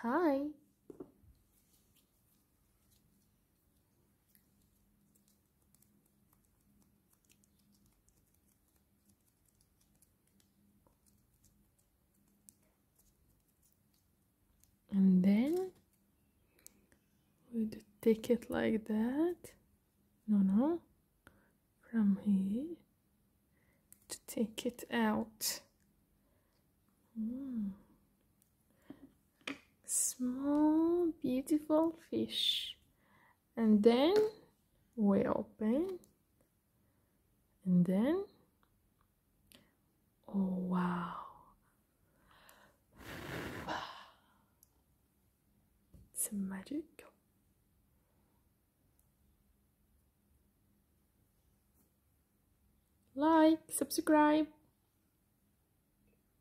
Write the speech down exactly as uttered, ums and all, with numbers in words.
Hi. And then we take it like that. No, no. From here to take it out. Mm. Small, beautiful fish. And then we open. And then, oh wow. It's magic. Like, subscribe.